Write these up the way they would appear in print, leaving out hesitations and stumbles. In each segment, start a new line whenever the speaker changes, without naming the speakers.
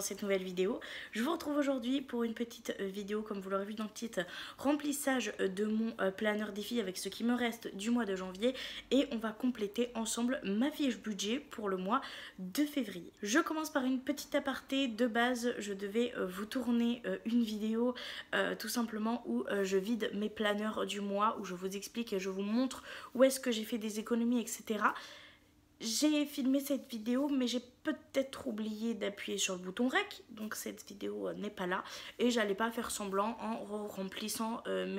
cette nouvelle vidéo. Je vous retrouve aujourd'hui pour une petite vidéo, comme vous l'aurez vu dans le titre, remplissage de mon planeur défi avec ce qui me reste du mois de janvier. Et on va compléter ensemble ma fiche budget pour le mois de février. Je commence par une petite aparté. De base, je devais vous tourner une vidéo tout simplement où je vide mes planeurs du mois, où je vous explique et je vous montre où est-ce que j'ai fait des économies, etc. J'ai filmé cette vidéo, mais j'ai peut-être oublié d'appuyer sur le bouton REC, donc cette vidéo n'est pas là, et j'allais pas faire semblant en remplissant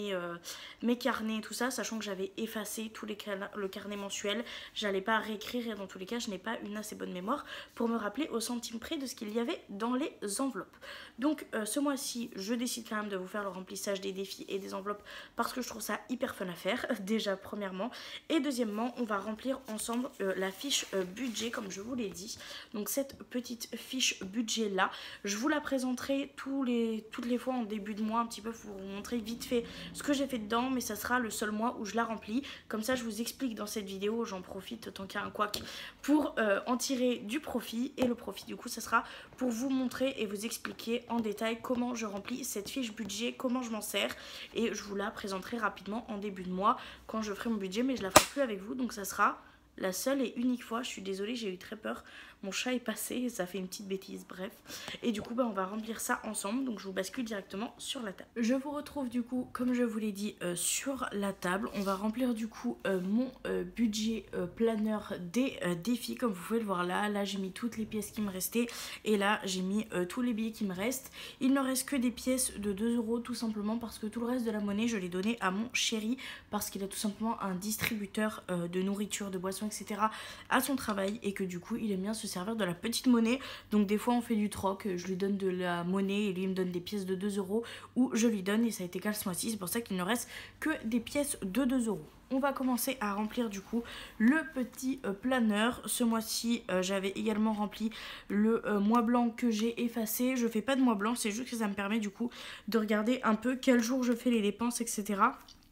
mes carnets et tout ça, sachant que j'avais effacé le carnet mensuel. J'allais pas réécrire et dans tous les cas je n'ai pas une assez bonne mémoire pour me rappeler au centime près de ce qu'il y avait dans les enveloppes. Donc ce mois-ci je décide quand même de vous faire le remplissage des défis et des enveloppes parce que je trouve ça hyper fun à faire, déjà premièrement, et deuxièmement on va remplir ensemble la fiche budget comme je vous l'ai dit. Donc cette petite fiche budget là, je vous la présenterai toutes les fois en début de mois un petit peu pour vous montrer vite fait ce que j'ai fait dedans, mais ça sera le seul mois où je la remplis. Comme ça je vous explique dans cette vidéo, j'en profite tant qu'il y a un couac pour en tirer du profit, et le profit du coup ça sera pour vous montrer et vous expliquer en détail comment je remplis cette fiche budget, comment je m'en sers, et je vous la présenterai rapidement en début de mois quand je ferai mon budget, mais je la ferai plus avec vous, donc ça sera la seule et unique fois. Je suis désolée, j'ai eu très peur. Mon chat est passé et ça fait une petite bêtise, bref. Et du coup, on va remplir ça ensemble. Donc, je vous bascule directement sur la table. Je vous retrouve du coup, comme je vous l'ai dit, sur la table. On va remplir du coup mon budget planeur des défis. Comme vous pouvez le voir là. Là, j'ai mis toutes les pièces qui me restaient. Et là, j'ai mis tous les billets qui me restent. Il ne reste que des pièces de 2 € tout simplement parce que tout le reste de la monnaie, je l'ai donné à mon chéri parce qu'il a tout simplement un distributeur de nourriture, de boissons, etc. à son travail et que du coup, il aime bien se servir de la petite monnaie. Donc des fois on fait du troc, je lui donne de la monnaie et lui il me donne des pièces de 2 € ou je lui donne, et ça a été le cas ce mois-ci, c'est pour ça qu'il ne reste que des pièces de 2 €. On va commencer à remplir du coup le petit planeur. Ce mois-ci j'avais également rempli le mois blanc que j'ai effacé. Je fais pas de mois blanc, c'est juste que ça me permet du coup de regarder un peu quel jour je fais les dépenses, etc.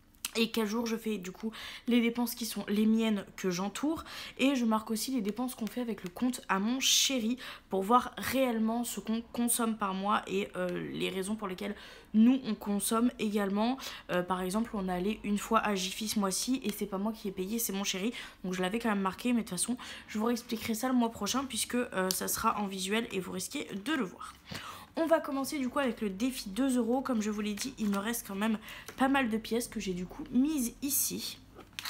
et quel jour je fais du coup les dépenses qui sont les miennes que j'entoure, et je marque aussi les dépenses qu'on fait avec le compte à mon chéri pour voir réellement ce qu'on consomme par mois et les raisons pour lesquelles nous on consomme également. Par exemple on est allé une fois à Jiffy ce mois-ci et c'est pas moi qui ai payé, c'est mon chéri, donc je l'avais quand même marqué, mais de toute façon je vous réexpliquerai ça le mois prochain puisque ça sera en visuel et vous risquez de le voir. On va commencer du coup avec le défi 2 €. Comme je vous l'ai dit, il me reste quand même pas mal de pièces que j'ai du coup mises ici.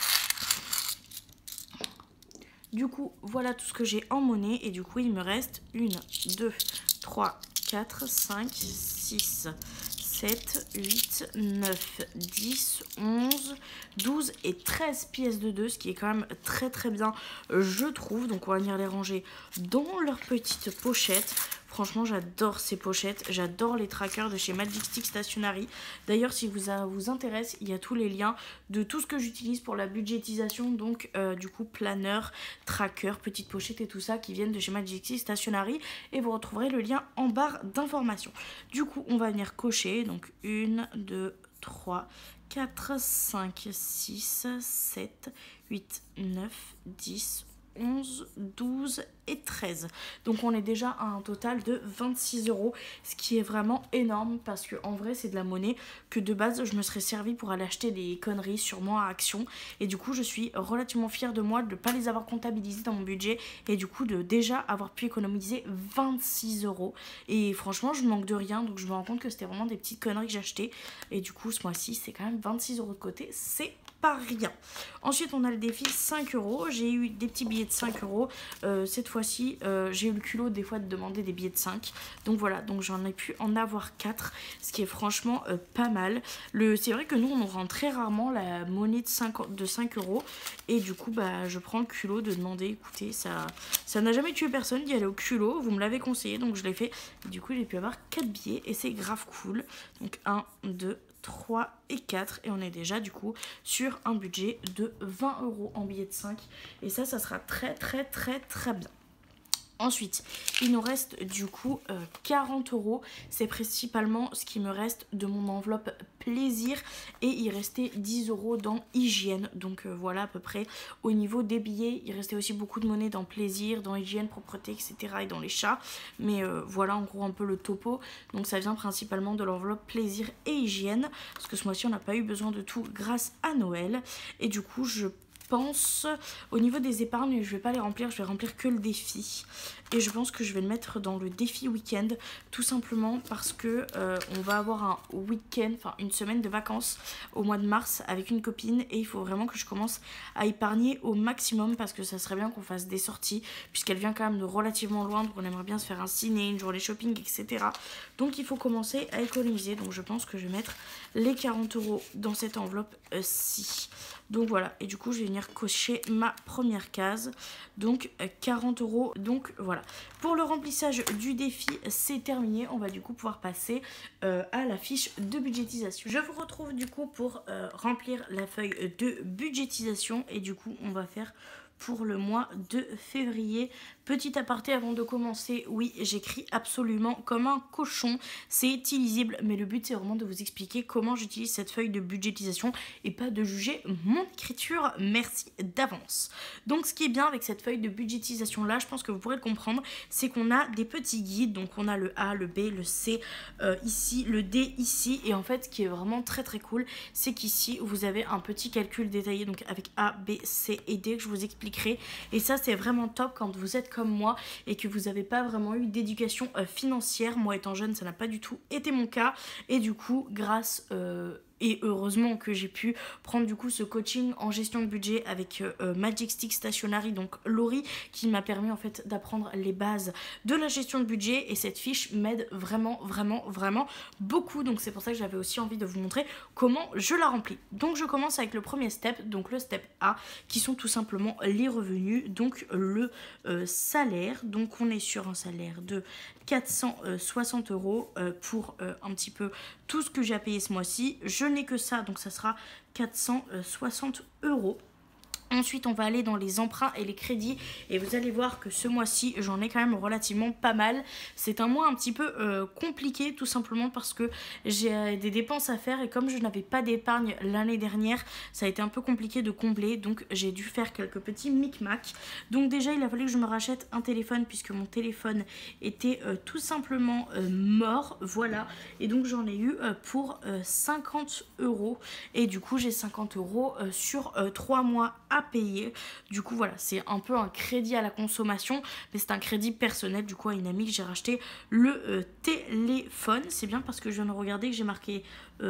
Du coup, voilà tout ce que j'ai en monnaie. Et du coup, il me reste 1, 2, 3, 4, 5, 6, 7, 8, 9, 10, 11, 12 et 13 pièces de 2, ce qui est quand même très très bien, je trouve. Donc on va venir les ranger dans leur petite pochette. Franchement, j'adore ces pochettes, j'adore les trackers de chez Magic Stick Stationery. D'ailleurs, si vous intéresse, il y a tous les liens de tout ce que j'utilise pour la budgétisation. Donc, du coup, planeur, tracker, petite pochette et tout ça qui viennent de chez Magic Stick Stationery. Et vous retrouverez le lien en barre d'informations. Du coup, on va venir cocher. Donc, 1, 2, 3, 4, 5, 6, 7, 8, 9, 10, 11, 12 et 13. Donc on est déjà à un total de 26 €, ce qui est vraiment énorme parce que en vrai c'est de la monnaie que de base je me serais servi pour aller acheter des conneries sûrement à Action, et du coup je suis relativement fière de moi de ne pas les avoir comptabilisés dans mon budget et du coup de déjà avoir pu économiser 26 €. Et franchement je manque de rien, donc je me rends compte que c'était vraiment des petites conneries que j'achetais, et du coup ce mois-ci c'est quand même 26 € de côté, c'est pas rien. Ensuite on a le défi 5 €. J'ai eu des petits billets de 5 €. Cette fois-ci j'ai eu le culot des fois de demander des billets de 5. Donc voilà, donc j'en ai pu en avoir 4, ce qui est franchement pas mal. C'est vrai que nous on rend très rarement la monnaie de 5 €, et du coup je prends le culot de demander. Écoutez, ça n'a jamais tué personne d'y aller au culot, vous me l'avez conseillé donc je l'ai fait, et du coup j'ai pu avoir 4 billets et c'est grave cool. Donc 1, 2, 3 et 4, et on est déjà du coup sur un budget de 20 € en billets de 5, et ça sera très très très très bien. Ensuite, il nous reste du coup 40 €. C'est principalement ce qui me reste de mon enveloppe plaisir. Et il restait 10 € dans hygiène. Donc voilà à peu près au niveau des billets. Il restait aussi beaucoup de monnaie dans plaisir, dans hygiène, propreté, etc. et dans les chats. Mais voilà en gros un peu le topo. Donc ça vient principalement de l'enveloppe plaisir et hygiène. Parce que ce mois-ci on n'a pas eu besoin de tout grâce à Noël. Et du coup je pense au niveau des épargnes, je vais pas les remplir, je vais remplir que le défi. Et je pense que je vais le mettre dans le défi week-end, tout simplement parce que on va avoir un week-end, enfin une semaine de vacances au mois de mars avec une copine, et il faut vraiment que je commence à épargner au maximum parce que ça serait bien qu'on fasse des sorties puisqu'elle vient quand même de relativement loin, donc on aimerait bien se faire un ciné, une journée shopping, etc. Donc il faut commencer à économiser, donc je pense que je vais mettre les 40 € dans cette enveloppe-ci. Donc voilà, et du coup je vais venir cocher ma première case, donc 40 €, donc voilà. Pour le remplissage du défi, c'est terminé, on va du coup pouvoir passer à la fiche de budgétisation. Je vous retrouve du coup pour remplir la feuille de budgétisation, et du coup on va faire pour le mois de février. Petit aparté avant de commencer, oui, j'écris absolument comme un cochon, c'est illisible, mais le but c'est vraiment de vous expliquer comment j'utilise cette feuille de budgétisation et pas de juger mon écriture, merci d'avance. Donc ce qui est bien avec cette feuille de budgétisation là, je pense que vous pourrez le comprendre, c'est qu'on a des petits guides, donc on a le A, le B, le C ici, le D ici, et en fait ce qui est vraiment très très cool, c'est qu'ici vous avez un petit calcul détaillé, donc avec A, B, C et D que je vous expliquerai, et ça c'est vraiment top quand vous êtes comme moi et que vous n'avez pas vraiment eu d'éducation financière. Moi étant jeune ça n'a pas du tout été mon cas, et du coup grâce et heureusement que j'ai pu prendre du coup ce coaching en gestion de budget avec Magic Stick Stationery, donc Laurie, qui m'a permis en fait d'apprendre les bases de la gestion de budget, et cette fiche m'aide vraiment beaucoup, donc c'est pour ça que j'avais aussi envie de vous montrer comment je la remplis. Donc je commence avec le premier step, donc le step A, qui sont tout simplement les revenus, donc le salaire. Donc on est sur un salaire de 460 € pour un petit peu tout ce que j'ai à payer ce mois-ci. Je n'ai que ça, donc ça sera 460 €. Ensuite, on va aller dans les emprunts et les crédits, et vous allez voir que ce mois-ci, j'en ai quand même relativement pas mal. C'est un mois un petit peu compliqué, tout simplement parce que j'ai des dépenses à faire, et comme je n'avais pas d'épargne l'année dernière, ça a été un peu compliqué de combler, donc j'ai dû faire quelques petits micmacs. Donc déjà, il a fallu que je me rachète un téléphone puisque mon téléphone était tout simplement mort, voilà. Et donc j'en ai eu pour 50 €, et du coup j'ai 50 € sur 3 mois à payer. Du coup voilà, c'est un peu un crédit à la consommation, mais c'est un crédit personnel du coup à une amie que j'ai racheté le téléphone. C'est bien parce que je viens de regarder que j'ai marqué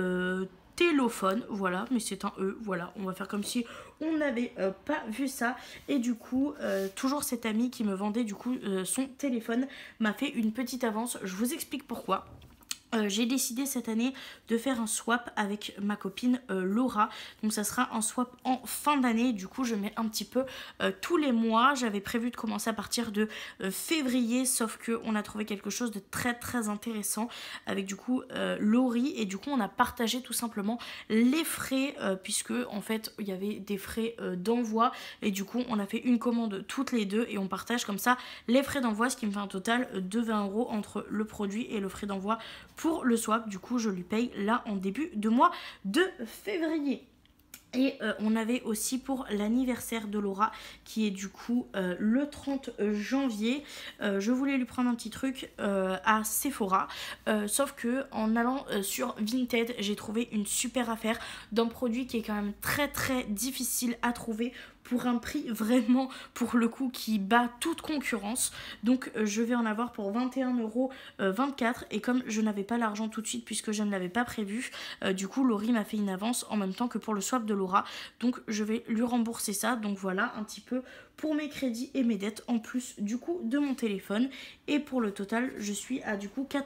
téléphone, voilà, mais c'est un E, voilà, on va faire comme si on n'avait pas vu ça. Et du coup, toujours cette amie qui me vendait du coup son téléphone m'a fait une petite avance, je vous explique pourquoi. J'ai décidé cette année de faire un swap avec ma copine Laura, donc ça sera un swap en fin d'année. Du coup je mets un petit peu tous les mois. J'avais prévu de commencer à partir de février, sauf que on a trouvé quelque chose de très intéressant avec du coup Laurie, et du coup on a partagé tout simplement les frais puisque en fait il y avait des frais d'envoi, et du coup on a fait une commande toutes les deux et on partage comme ça les frais d'envoi, ce qui me fait un total de 20 € entre le produit et le frais d'envoi pour le swap. Du coup je lui paye là en début de mois de février. Et on avait aussi pour l'anniversaire de Laura qui est du coup le 30 janvier. Je voulais lui prendre un petit truc à Sephora. Sauf que en allant sur Vinted, j'ai trouvé une super affaire d'un produit qui est quand même très difficile à trouver pour un prix vraiment pour le coup qui bat toute concurrence. Donc je vais en avoir pour 21,24 €, et comme je n'avais pas l'argent tout de suite puisque je ne l'avais pas prévu, du coup Laurie m'a fait une avance en même temps que pour le swap de Laura, donc je vais lui rembourser ça. Donc voilà un petit peu pour mes crédits et mes dettes en plus du coup de mon téléphone, et pour le total je suis à du coup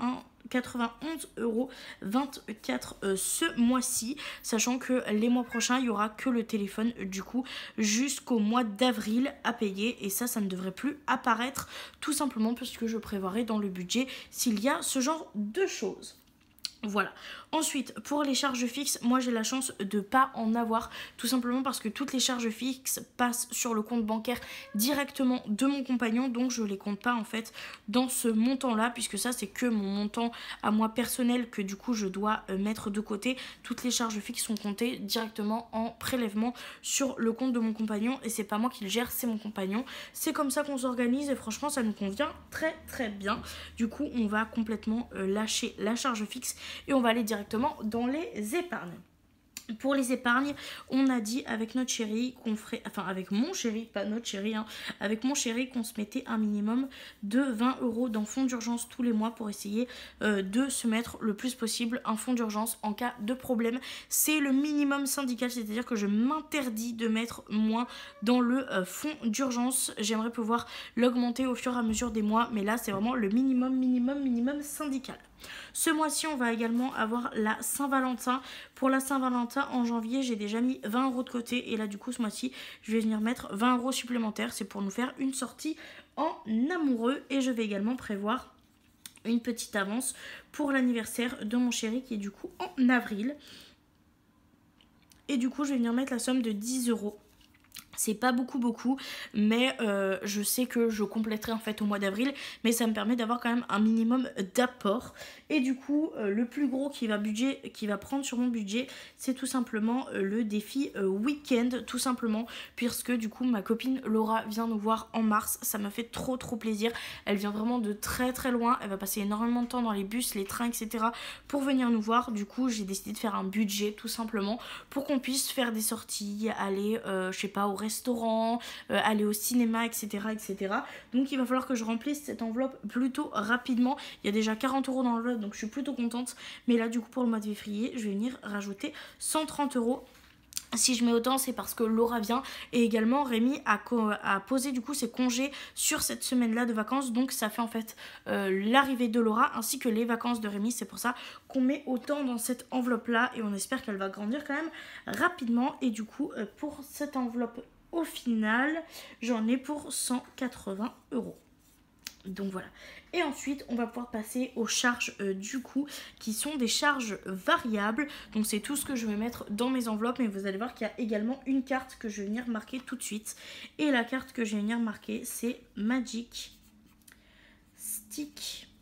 91,24 € ce mois-ci, sachant que les mois prochains il y aura que le téléphone du coup jusqu'au mois d'avril à payer, et ça ne devrait plus apparaître tout simplement parce que je prévoirai dans le budget s'il y a ce genre de choses. Voilà. Ensuite, pour les charges fixes, moi j'ai la chance de pas en avoir, tout simplement parce que toutes les charges fixes passent sur le compte bancaire directement de mon compagnon, donc je les compte pas en fait dans ce montant-là, puisque ça c'est que mon montant à moi personnel que du coup je dois mettre de côté. Toutes les charges fixes sont comptées directement en prélèvement sur le compte de mon compagnon et c'est pas moi qui le gère, c'est mon compagnon. C'est comme ça qu'on s'organise et franchement ça nous convient très très bien. Du coup on va complètement lâcher la charge fixe et on va aller directement dans les épargnes. Pour les épargnes, on a dit avec notre chéri qu'on ferait, enfin avec mon chéri, pas notre chéri, hein, avec mon chéri qu'on se mettait un minimum de 20 € dans fonds d'urgence tous les mois pour essayer de se mettre le plus possible un fonds d'urgence en cas de problème. C'est le minimum syndical, c'est-à-dire que je m'interdis de mettre moins dans le fonds d'urgence. J'aimerais pouvoir l'augmenter au fur et à mesure des mois, mais là c'est vraiment le minimum syndical. Ce mois-ci, on va également avoir la Saint-Valentin. Pour la Saint-Valentin, en janvier, j'ai déjà mis 20 € de côté. Et là, du coup, ce mois-ci, je vais venir mettre 20 € supplémentaires. C'est pour nous faire une sortie en amoureux. Et je vais également prévoir une petite avance pour l'anniversaire de mon chéri qui est du coup en avril. Et du coup, je vais venir mettre la somme de 10 €. C'est pas beaucoup, mais je sais que je compléterai en fait au mois d'avril, mais ça me permet d'avoir quand même un minimum d'apport. Et du coup, le plus gros qui va prendre sur mon budget, c'est tout simplement le défi week-end, tout simplement, puisque du coup ma copine Laura vient nous voir en mars. Ça me fait trop plaisir. Elle vient vraiment de très loin. Elle va passer énormément de temps dans les bus, les trains, etc. pour venir nous voir. Du coup, j'ai décidé de faire un budget tout simplement pour qu'on puisse faire des sorties, aller, je sais pas, au restaurant, aller au cinéma, etc. Donc il va falloir que je remplisse cette enveloppe plutôt rapidement. Il y a déjà 40 € dans l'enveloppe, donc je suis plutôt contente. Mais là, du coup, pour le mois de février, je vais venir rajouter 130 €. Si je mets autant, c'est parce que Laura vient et également Rémi a posé du coup ses congés sur cette semaine-là de vacances. Donc ça fait en fait l'arrivée de Laura ainsi que les vacances de Rémi. C'est pour ça qu'on met autant dans cette enveloppe-là et on espère qu'elle va grandir quand même rapidement. Et du coup, pour cette enveloppe, au final, j'en ai pour 180 €. Donc voilà. Et ensuite, on va pouvoir passer aux charges du coup, qui sont des charges variables. Donc c'est tout ce que je vais mettre dans mes enveloppes. Mais vous allez voir qu'il y a également une carte que je vais venir marquer tout de suite. Et la carte que je vais venir marquer, c'est Magic Stick.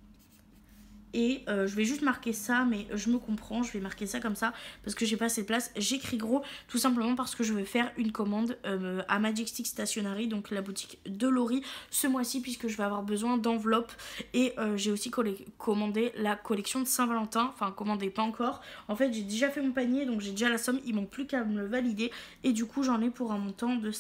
Et je vais juste marquer ça, mais je me comprends, je vais marquer ça comme ça parce que j'ai pas assez de place. J'écris gros tout simplement parce que je vais faire une commande à Magic Stick Stationery, donc la boutique de Laurie, ce mois-ci, puisque je vais avoir besoin d'enveloppes. Et j'ai aussi commandé la collection de Saint-Valentin, enfin commandé pas encore. En fait, j'ai déjà fait mon panier, donc j'ai déjà la somme, il manque plus qu'à me le valider. Et du coup, j'en ai pour un montant de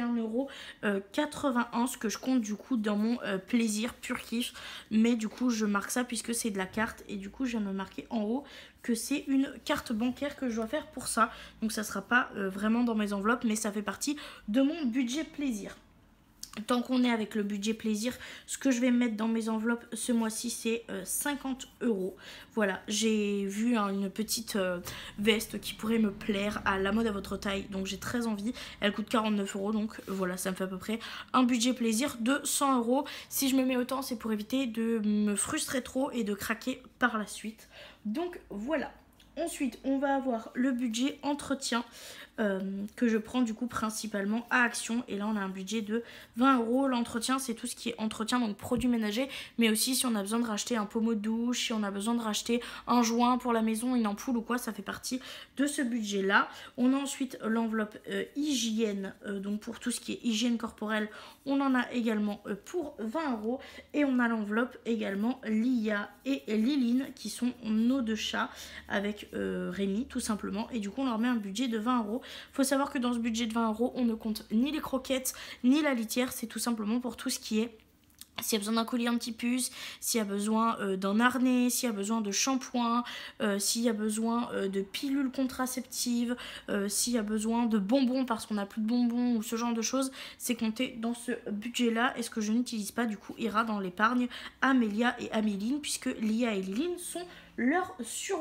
51,81 €, ce que je compte du coup dans mon plaisir, pur kiff. Mais du coup, je marque ça puisque c'est de la carte et du coup je viens de me marquer en haut que c'est une carte bancaire que je dois faire pour ça, donc ça sera pas vraiment dans mes enveloppes, mais ça fait partie de mon budget plaisir. Tant qu'on est avec le budget plaisir, ce que je vais mettre dans mes enveloppes ce mois-ci, c'est 50 €. Voilà, j'ai vu une petite veste qui pourrait me plaire à la mode à votre taille. Donc j'ai très envie. Elle coûte 49 €. Donc voilà, ça me fait à peu près un budget plaisir de 100 €. Si je me mets autant, c'est pour éviter de me frustrer trop et de craquer par la suite. Donc voilà. Ensuite, on va avoir le budget entretien que je prends du coup principalement à Action. Et là, on a un budget de 20 €. L'entretien, c'est tout ce qui est entretien, donc produits ménagers. Mais aussi, si on a besoin de racheter un pommeau de douche, si on a besoin de racheter un joint pour la maison, une ampoule ou quoi, ça fait partie de ce budget-là. On a ensuite l'enveloppe hygiène, donc pour tout ce qui est hygiène corporelle, on en a également pour 20 €. Et on a l'enveloppe également Lia et Liline, qui sont nos deux chats, avec Rémi tout simplement. Et du coup, on leur met un budget de 20 €. Faut savoir que dans ce budget de 20 €, on ne compte ni les croquettes, ni la litière. C'est tout simplement pour tout ce qui est... S'il y a besoin d'un collier anti-puce, s'il y a besoin d'un harnais, s'il y a besoin de shampoing, s'il y a besoin de pilules contraceptives, s'il y a besoin de bonbons parce qu'on n'a plus de bonbons ou ce genre de choses, c'est compté dans ce budget-là. Et ce que je n'utilise pas, du coup, ira dans l'épargne Amélia et Améline, puisque Lia et Liline sont leurs surnoms.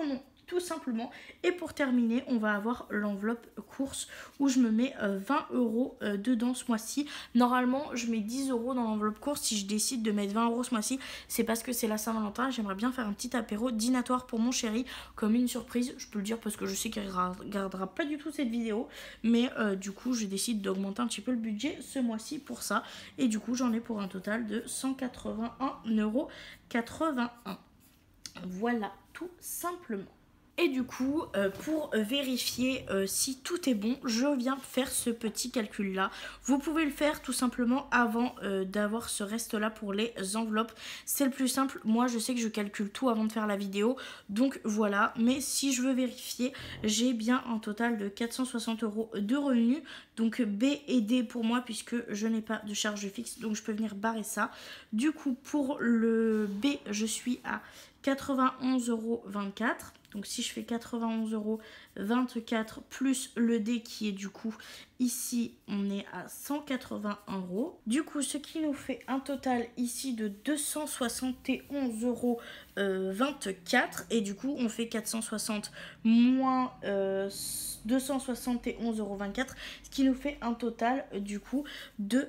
tout simplement. Et pour terminer, on va avoir l'enveloppe course où je me mets 20 € dedans ce mois-ci. Normalement, je mets 10 € dans l'enveloppe course. Si je décide de mettre 20 € ce mois-ci, c'est parce que c'est la Saint-Valentin. J'aimerais bien faire un petit apéro dînatoire pour mon chéri, comme une surprise. Je peux le dire parce que je sais qu'il ne regardera pas du tout cette vidéo. Mais du coup, je décide d'augmenter un petit peu le budget ce mois-ci pour ça. Et du coup, j'en ai pour un total de 181,81 €. Voilà, tout simplement. Et du coup, pour vérifier si tout est bon, je viens faire ce petit calcul-là. Vous pouvez le faire tout simplement avant d'avoir ce reste-là pour les enveloppes. C'est le plus simple. Moi, je sais que je calcule tout avant de faire la vidéo. Donc voilà, mais si je veux vérifier, j'ai bien un total de 460 € de revenus. Donc B et D pour moi puisque je n'ai pas de charge fixe. Donc je peux venir barrer ça. Du coup, pour le B, je suis à 91,24 €. Donc si je fais 91,24 € plus le D qui est du coup ici, on est à 181 €. Du coup, ce qui nous fait un total ici de 271,24 €. Et du coup, on fait 460 moins 271,24 €, ce qui nous fait un total du coup de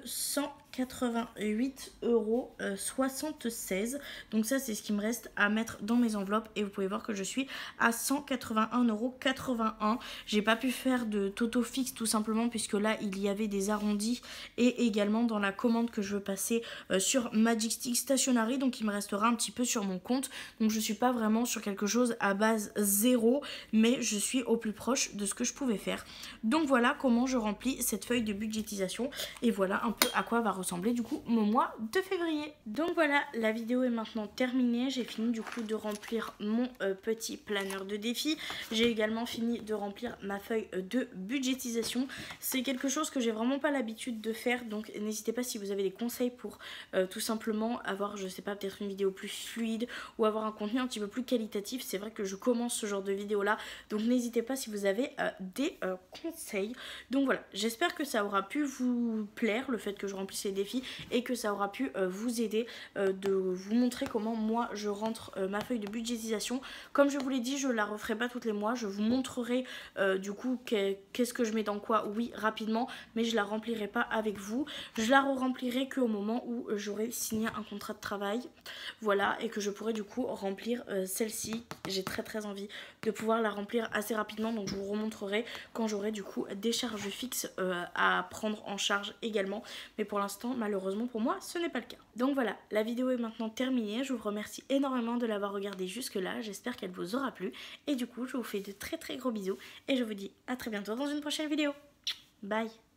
188,76 €. Donc ça, c'est ce qui me reste à mettre dans mes enveloppes. Et vous pouvez voir que je suis à 181,81 €. J'ai pas pu faire de toto fixe tout simplement puisque là, il y avait des arrondis. Et également dans la commande que je veux passer sur Magic Stick Stationery. Donc il me restera un petit peu sur mon compte. Donc je suis pas vraiment sur quelque chose à base 0. Mais je suis au plus proche de ce que je pouvais faire. Donc voilà comment je remplis cette feuille de budgétisation. Et voilà un peu à quoi va ressembler du coup mon mois de février. Donc voilà, la vidéo est maintenant terminée. J'ai fini du coup de remplir mon petit planeur de défi. J'ai également fini de remplir ma feuille de budgétisation. C'est quelque chose que j'ai vraiment pas l'habitude de faire. Donc n'hésitez pas si vous avez des conseils pour tout simplement avoir, je sais pas, peut-être une vidéo plus fluide ou avoir un contenu un petit peu plus qualitatif. C'est vrai que je commence ce genre de vidéo là. Donc n'hésitez pas si vous avez des conseils. Donc voilà, j'espère que ça aura pu vous plaire le fait que je remplisse les défis et que ça aura pu vous aider de vous montrer comment moi je rentre ma feuille de budgétisation. Comme je vous l'ai dit, je la referai pas tous les mois. Je vous montrerai du coup qu'est-ce que je mets dans quoi, oui, rapidement, mais je la remplirai pas avec vous. Je la remplirai qu'au moment où j'aurai signé un contrat de travail. Voilà, et que je pourrai du coup remplir celle-ci. J'ai très envie de pouvoir la remplir assez rapidement, donc je vous remontrerai quand j'aurai du coup des charges fixes à prendre en charge également. Mais pour l'instant, malheureusement pour moi, ce n'est pas le cas. Donc voilà, la vidéo est maintenant terminée. Je vous remercie énormément de l'avoir regardée jusque là. J'espère qu'elle vous aura plu. Et du coup, je vous fais de très gros bisous. Et je vous dis à très bientôt dans une prochaine vidéo. Bye!